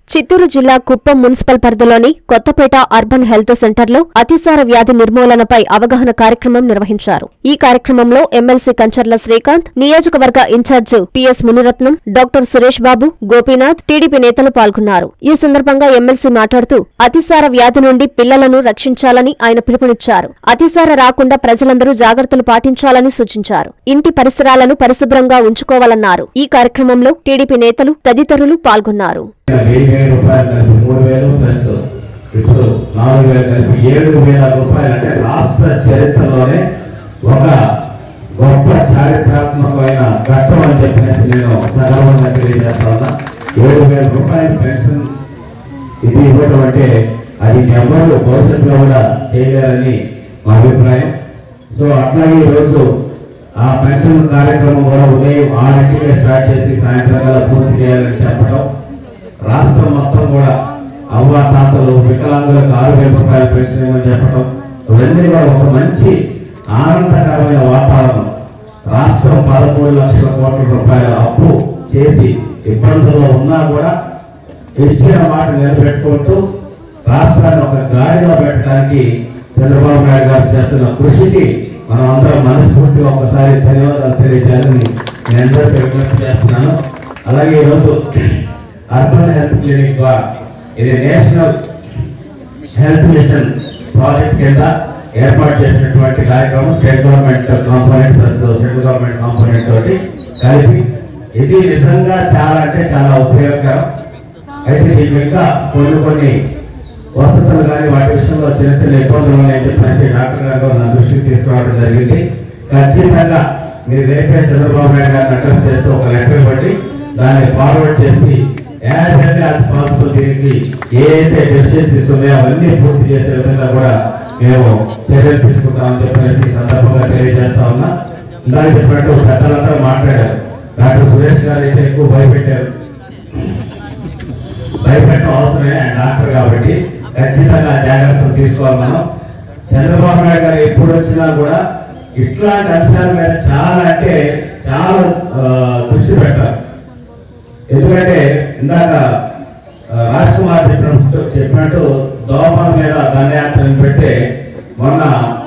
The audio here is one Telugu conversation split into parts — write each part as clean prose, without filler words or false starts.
చిత్తూరు జిల్లా కుప్పం మున్సిపల్ పరిధిలోని కొత్తపేట అర్బన్ హెల్త్ సెంటర్లో అతిసార వ్యాధి నిర్మూలనపై అవగాహన కార్యక్రమం నిర్వహించారు. ఈ కార్యక్రమంలో ఎమ్మెల్సీ కంచర్ల శ్రీకాంత్, నియోజకవర్గ incharge PS Munirathnam, doctor Suresh Babu, Gopinath, TDP నేతలు పాల్గొన్నారు. ఈ సందర్భంగా ఎమ్మెల్సీ మాట్లాడుతూ అతిసార వ్యాధి నుండి పిల్లలను రక్షించాలని ఆయన పిలుపునిచ్చారు. అతిసార రాకుండా ప్రజలందరూ జాగ్రత్తలు పాటించాలని సూచించారు. ఇంటి పరిసరాలను పరిశుభ్రంగా ఉంచుకోవాలన్నారు. ఈ కార్యక్రమంలో టీడీపీ నేతలు తదితరులు పాల్గొన్నారు. 10,000 రూపాయలు కలిపి 3,000 ప్లస్ ఇప్పుడు 4,000 కలిపి 7,000 రూపాయలు అంటే రాష్ట్ర చరిత్రలోనే ఒక గొప్ప చారిత్రాత్మకమైన ఘట్టం అని చెప్పేసి నేను సగర్వంగా తెలియజేస్తా ఉన్నా. 7,000 రూపాయల పెన్షన్ ఇది ఇవ్వడం అంటే అది ఎవరు భవిష్యత్తులో కూడా చేయలేరని మా అభిప్రాయం. సో అట్లాగే ఈరోజు ఆ పెన్షన్ కార్యక్రమం కూడా ఉదయం 6 స్టార్ట్ చేసి సాయంత్రం కల్లా పూర్తి చేయాలని చెప్పడం, రాష్ట్రం మొత్తం కూడా అవ్వ తాతలు వికలాంగులకు 6,000 రూపాయల పెన్షన్ ఇవ్వని చెప్పడం, ఇవన్నీ కూడా ఒక మంచి ఆనందకరమైన వాతావరణం. రాష్ట్రం 13 లక్షల కోట్ల రూపాయల అప్పు చేసి ఇబ్బందుల్లో ఉన్నా కూడా ఇచ్చిన మాట నిలబెట్టుకుంటూ రాష్ట్రాన్ని ఒక గాడిలో పెట్టడానికి చంద్రబాబు నాయుడు గారు చేస్తున్న కృషికి మనం అందరం మనస్ఫూర్తిగా ఒకసారి ధన్యవాదాలు తెలియజేయాలని నేను అందరికీ విజ్ఞప్తి చేస్తున్నాను. అలాగే ఈరోజు అర్బన్ హెల్త్ క్లినిక్ ద్వారా ఇది నేషనల్ హెల్త్ మిషన్ ప్రాజెక్ట్ కింద ఏర్పాటు చేసినటువంటి కార్యక్రమం state government component plus central government component తోటి కలిపి ఇది నిజంగా చాలా అంటే చాలా ఉపయోగకరం. అయితే దీనికి ఇంకా కొన్ని వసతులు కానీ వాటి విషయంలో చిన్న చిన్న ఇబ్బందులు ఉన్నాయని చెప్పేసి డాక్టర్ గారు నా దృష్టికి తీసుకురావడం జరిగింది. ఖచ్చితంగా మీరు రేపే చంద్రబాబు నాయుడు గారిని అడ్రస్ చేస్తూ ఒక లెటర్ ఇవ్వండి, దాన్ని ఫార్వర్డ్ చేసి యాజ్ ఎర్లీ యాజ్ పాసిబుల్ దీనికి ఏదైతే డెఫిషియన్సీస్ ఉన్నాయో అవన్నీ పూర్తి చేసే విధంగా కూడా మేము చర్యలు తీసుకుంటామని చెప్పేసి ఈ సందర్భంగా తెలియజేస్తా ఉన్నా. ఇందాక చెప్పినట్టు పెద్దలంతా మాట్లాడారు. డాక్టర్ సురేష్ గారు అయితే ఎక్కువ భయపెట్టారు. భయపెట్టడం అవసరమే, ఆయన డాక్టర్ కాబట్టి ఖచ్చితంగా జాగ్రత్తలు తీసుకోవాలి. మనం చంద్రబాబు నాయుడు గారు ఎప్పుడు వచ్చినా కూడా ఇట్లాంటి అంశాల మీద చాలా అంటే చాలా దృష్టి పెట్టారు. ఎందుకంటే ఇందాక రాజ్ కుమార్ చెప్పినట్టు దోమల మీద దండయాత్రను పెట్టి మొన్న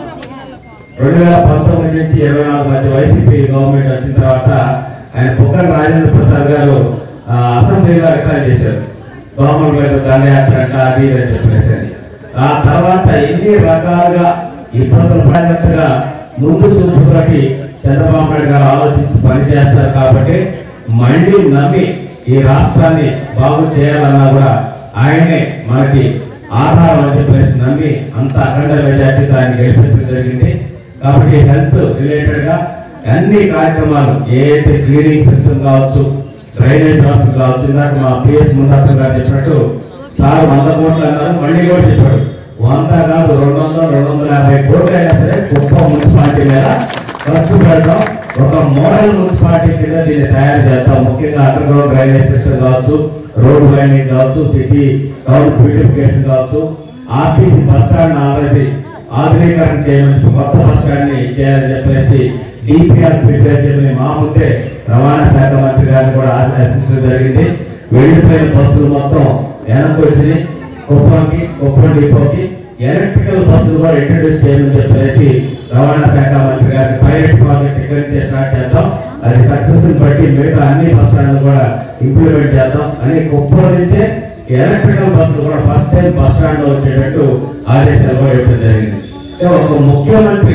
2019 నుంచి 24 మధ్య వైసీపీ గవర్నమెంట్ వచ్చిన తర్వాత ఆయన పుక్కన రాజేంద్ర ప్రసాద్ గారు అసెంబ్లీలో రికార్డ్ చేశారు. దోమల మీద దండయాత్ర అంట అది అని చెప్పేసి. ఆ తర్వాత ఎన్ని రకాలుగా ఇబ్బందులు పడినట్టుగా ముందు చూపులకి చంద్రబాబు నాయుడు గారు ఆలోచించి పనిచేస్తారు కాబట్టి మళ్ళీ నమ్మి ఈ రాష్ట్రాన్ని బాగు చేయాలన్నా కూడా ఆయనే మనకి ఆధారం అని చెప్పేసి నమ్మి అంత అఖండ మెజార్టీతో ఆయన గెలిపించడం జరిగింది. కాబట్టి హెల్త్ రిలేటెడ్ గా అన్ని కార్యక్రమాలు ఏదైతే క్లీనింగ్ సిస్టమ్ కావచ్చు, డ్రైనేజ్ వ్యవస్థ కావచ్చు, ఇందాక మా పిఎస్ మునిరత్నం గారు చెప్పినట్టు సార్ 100 కోట్లు అన్నారు, మళ్ళీ కూడా చెప్పాడు 100 కాదు 200, 250 కోట్లు అయినా సరే కుప్పం మున్సిపాలిటీ మీద ఖర్చు పెడతాం. ఒక మోడల్ మున్సిపాలిటీ కింద దీన్ని తయారు చేస్తాం. ముఖ్యంగా అండర్ గ్రౌండ్ డ్రైనేజ్ సిస్టమ్ కావచ్చు, రోడ్ లైనింగ్ కావచ్చు, సిటీ టౌన్ బ్యూటిఫికేషన్ కావచ్చు, ఆర్టీసీ బస్ స్టాండ్ ఆల్రెడీ ఆధునీకరణ చేయమని కొత్త బస్ స్టాండ్ ని చేయాలని చెప్పేసి డిపిఆర్ ప్రిపేర్ చేయమని మా ముందే రవాణా శాఖ మంత్రి గారిని కూడా ఆదేశించడం జరిగింది. వెళ్లిపోయిన బస్సులు మొత్తం వెనక్కి వచ్చి కుప్పం డిపోకి ఎలక్ట్రికల్ బస్సులు కూడా ఇంట్రడ్యూస్ చేయమని చెప్పేసి రవాణా శాఖ మంత్రి గారికి పైలట్ ప్రాజెక్ట్ ఇక్కడి నుంచే స్టార్ట్ చేద్దాం. అది సక్సెస్ బట్టి మిగతా అన్ని బస్ స్టాండ్లు కూడా ఇంప్లిమెంట్ చేద్దాం అని కుప్పం నుంచే ఎలక్ట్రికల్ బస్సులు కూడా ఫస్ట్ టైం బస్ స్టాండ్ లో వచ్చేటట్టు ఆదేశాలు కూడా ఇవ్వడం జరిగింది. ఒక ముఖ్యమంత్రి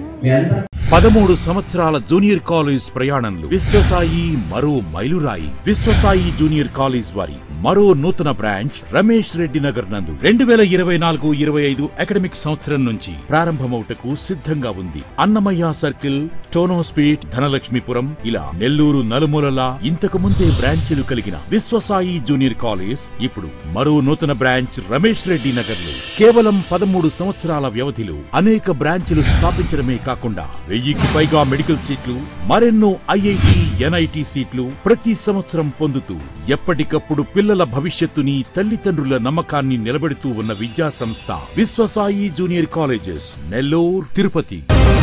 13 సంవత్సరాల జూనియర్ కాలేజ్ ప్రయాణంలో విశ్వసాయి మరో మైలురాయి. విశ్వసాయి జూనియర్ కాలేజ్ వారి మరో నూతన బ్రాంచ్ రమేష్ రెడ్డి నగర్ నందు 2024-25 అకాడమిక్ సంవత్సరం నుంచి ప్రారంభమవుటకు సిద్ధంగా ఉంది. అన్నమయ్య సర్కిల్, టోనోస్పీట్, ధనలక్ష్మీపురం ఇలా నెల్లూరు నలుమూలలా ఇంతకు ముందే బ్రాంచీలు కలిగిన విశ్వసాయి జూనియర్ కాలేజ్ ఇప్పుడు మరో నూతన బ్రాంచ్ రమేష్ రెడ్డి నగర్ లో కేవలం 13 సంవత్సరాల వ్యవధిలో అనేక బ్రాంచీలు స్థాపించడమే కాకుండా 1000కి పైగా మెడికల్ సీట్లు, మరెన్నో ఐఐటి, ఎన్ఐటి సీట్లు ప్రతి సంవత్సరం పొందుతూ ఎప్పటికప్పుడు పిల్లల భవిష్యత్తుని, తల్లిదండ్రుల నమ్మకాన్ని నిలబెడుతూ ఉన్న విద్యా సంస్థ విశ్వసాయి జూనియర్ కాలేజెస్, నెల్లూరు, తిరుపతి.